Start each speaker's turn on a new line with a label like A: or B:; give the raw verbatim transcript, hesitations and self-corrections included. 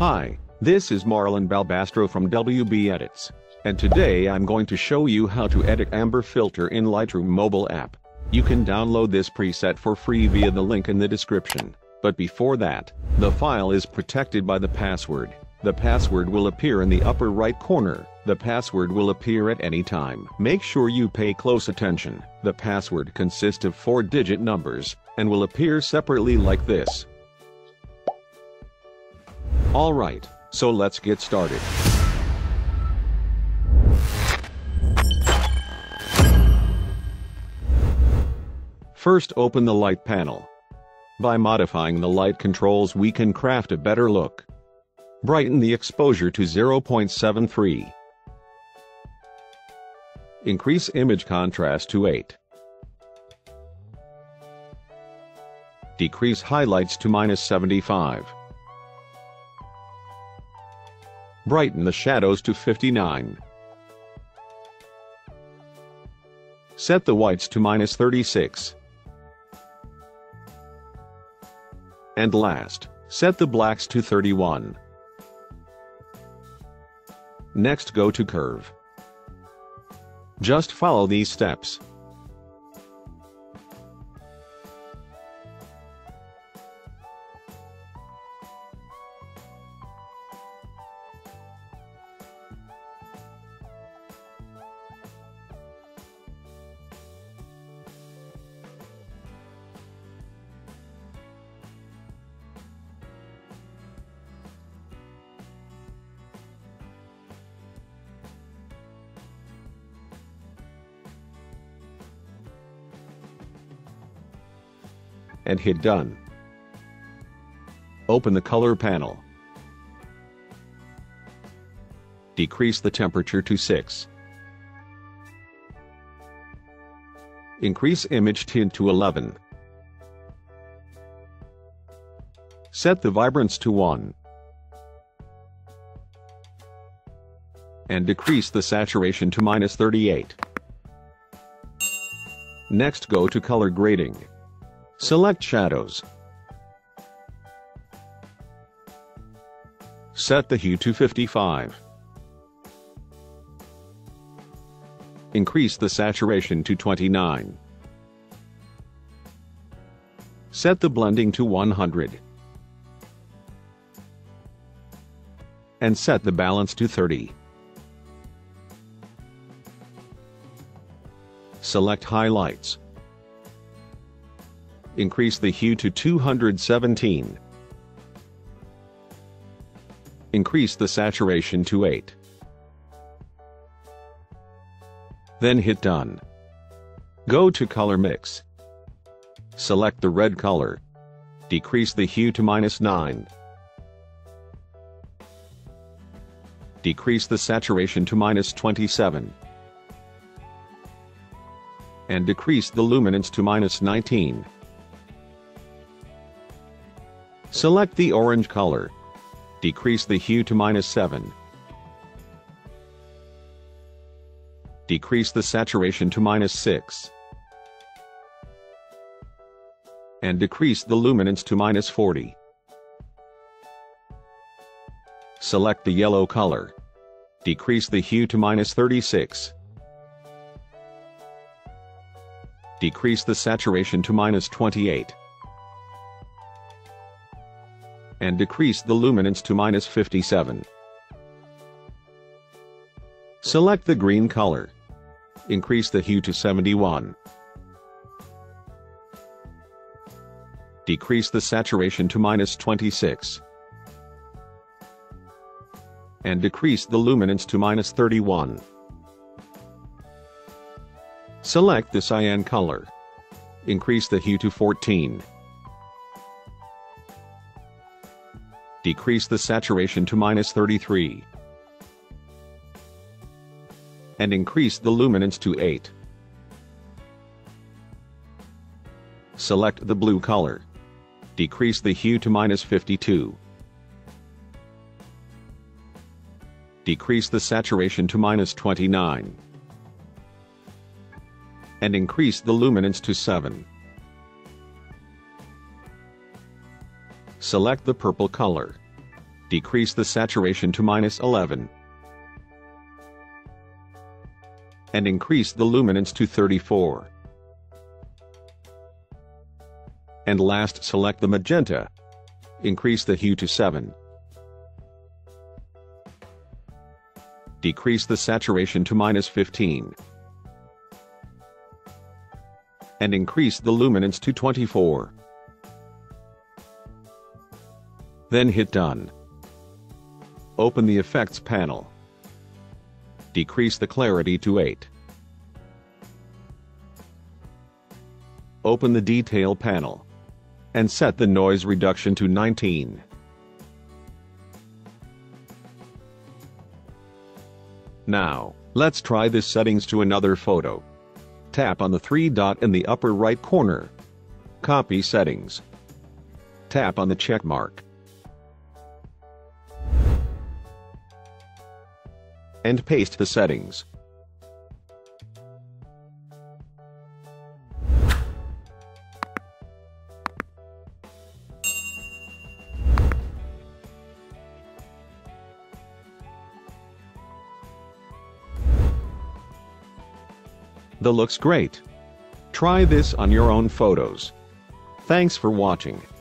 A: Hi, this is Marlon Balbastro from W B Edits, and today I'm going to show you how to edit amber filter in Lightroom mobile app. You can download this preset for free via the link in the description, but before that, the file is protected by the password. The password will appear in the upper right corner. The password will appear at any time. Make sure you pay close attention. The password consists of four digit numbers, and will appear separately like this. Alright, so let's get started. First, open the light panel. By modifying the light controls, we can craft a better look. Brighten the exposure to zero point seven three. Increase image contrast to eight. Decrease highlights to minus seventy-five. Brighten the shadows to fifty-nine. Set the whites to minus thirty-six. And last, set the blacks to thirty-one. Next, go to curve. Just follow these steps. And hit done. Open the color panel. Decrease the temperature to six. Increase image tint to eleven. Set the vibrance to one. And decrease the saturation to minus thirty-eight. Next, go to color grading. Select shadows. Set the hue to fifty-five. Increase the saturation to twenty-nine. Set the blending to one hundred. And set the balance to thirty. Select highlights. Increase the hue to two hundred seventeen. Increase the saturation to eight. Then hit done. Go to color mix. Select the red color. Decrease the hue to minus nine. Decrease the saturation to minus twenty-seven. And decrease the luminance to minus nineteen. Select the orange color. Decrease the hue to minus seven. Decrease the saturation to minus six. And decrease the luminance to minus forty. Select the yellow color. Decrease the hue to minus thirty-six. Decrease the saturation to minus twenty-eight. And decrease the luminance to minus fifty-seven. Select the green color. Increase the hue to seventy-one. Decrease the saturation to minus twenty-six. And decrease the luminance to minus thirty-one. Select the cyan color. Increase the hue to fourteen. Decrease the saturation to minus thirty-three. And increase the luminance to eight. Select the blue color. Decrease the hue to minus fifty-two. Decrease the saturation to minus twenty-nine. And increase the luminance to seven. Select the purple color. Decrease the saturation to minus eleven. And increase the luminance to thirty-four. And last, select the magenta. Increase the hue to seven. Decrease the saturation to minus fifteen. And increase the luminance to twenty-four. Then hit Done. Open the Effects panel. Decrease the clarity to eight. Open the Detail panel. And set the noise reduction to nineteen. Now, let's try this settings to another photo. Tap on the three dot in the upper right corner. Copy settings. Tap on the check mark. And paste the settings. That looks great. Try this on your own photos. Thanks for watching.